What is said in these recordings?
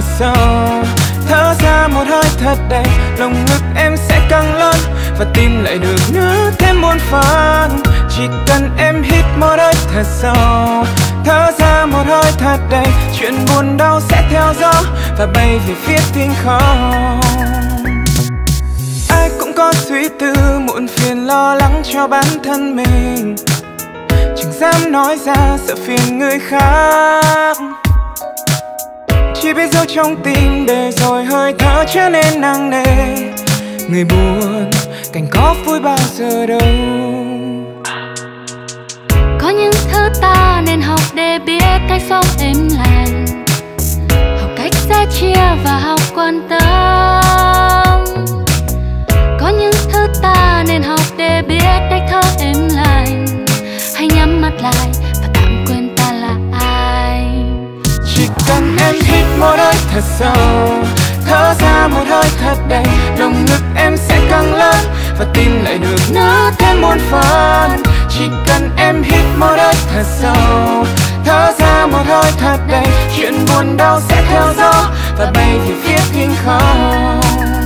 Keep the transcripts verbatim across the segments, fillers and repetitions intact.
thật sâu. Thở ra một hơi thật đầy, lồng ngực em sẽ căng lớn và tim lại được nở thêm muôn phần. Chỉ cần em hít một hơi thật sâu, thở ra một hơi thật đầy, chuyện buồn đau sẽ theo gió và bay về phía thinh không. Ai cũng có suy tư muộn phiền lo lắng cho bản thân mình, chẳng dám nói ra sợ phiền người khác. Chỉ biết giấu trong tim để rồi hơi thở trở nên nặng nề. Người buồn cảnh có vui bao giờ đâu. Có những thứ ta nên học để biết cách sống êm lành, học cách sẻ chia và học quan tâm. Có những thứ ta nên học để biết cách thở êm lành, hãy nhắm mắt lại và tạm quên ta là ai. Chỉ cần em hít một hơi thật sâu, thở ra một hơi thật đầy, lồng ngực em sẽ căng lớn và tim lại được nở thêm muôn phần. Chỉ cần em hít một hơi thật sâu, thở ra một hơi thật đầy, chuyện buồn đau sẽ theo gió và bay về phía thinh không.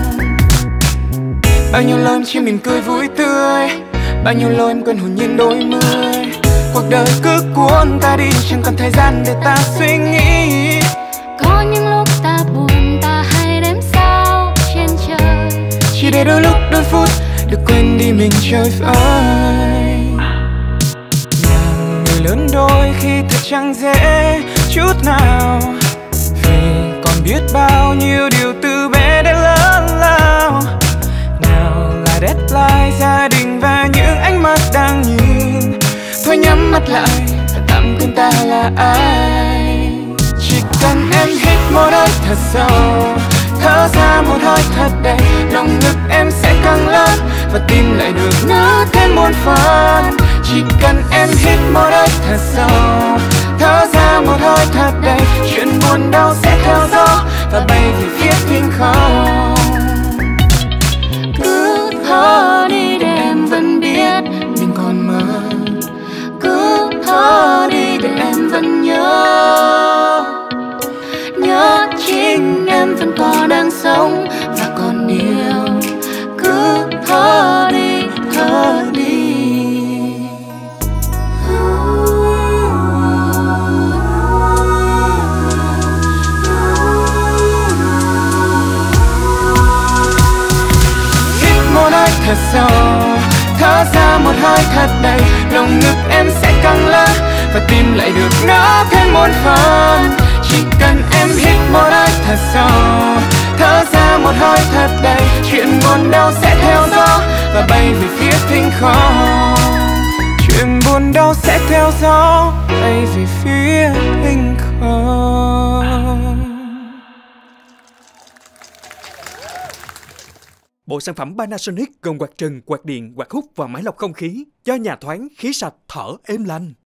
Bao nhiêu lâu em chỉ mỉm cười vui tươi, bao nhiêu lâu em quên hồn nhiên đôi mươi. Cuộc đời cứ cuốn ta đi, chẳng còn thời gian để ta suy nghĩ. Có những lúc ta buồn ta hay đếm sao trên trời, chỉ để đôi lúc đôi phút được quên đi mình chơi vơi. Làm người lớn đôi khi thật chẳng dễ chút nào, vì còn biết bao nhiêu điều từ bé đến lớn lao. Nào là deadline, gia đình và những ánh mắt đang nhìn. Thôi nhắm mắt lại và tạm quên ta là ai. Chỉ cần em hít một hơi thật sâu, thở ra một hơi thật đầy, lồng ngực em sẽ căng lớn và tim lại được nở thêm muôn phần. Chỉ cần em hít một hơi thật sâu, thở ra một hơi thật đầy, chuyện buồn đau sẽ theo gió và bay về phía thinh không. cứ thở đi để em vẫn biết mình còn mơ, cứ thở đi để em vẫn nhớ, nhớ chính em vẫn còn đang sống và còn yêu. Cứ thở đi, thở đi. Hít một hơi thật sâu, thở ra một hơi thật đầy, lồng ngực em sẽ căng lớn và tim lại được nở thêm muôn phần. Chỉ cần em hít một hơi thật sâu, thở ra một hơi thật đầy, chuyện buồn đau sẽ theo gió và bay về phía thinh không. Chuyện buồn đau sẽ theo gió bay về phía thinh không. Bộ sản phẩm Panasonic gồm quạt trần, quạt điện, quạt hút và máy lọc không khí cho nhà thoáng khí sạch thở êm lành.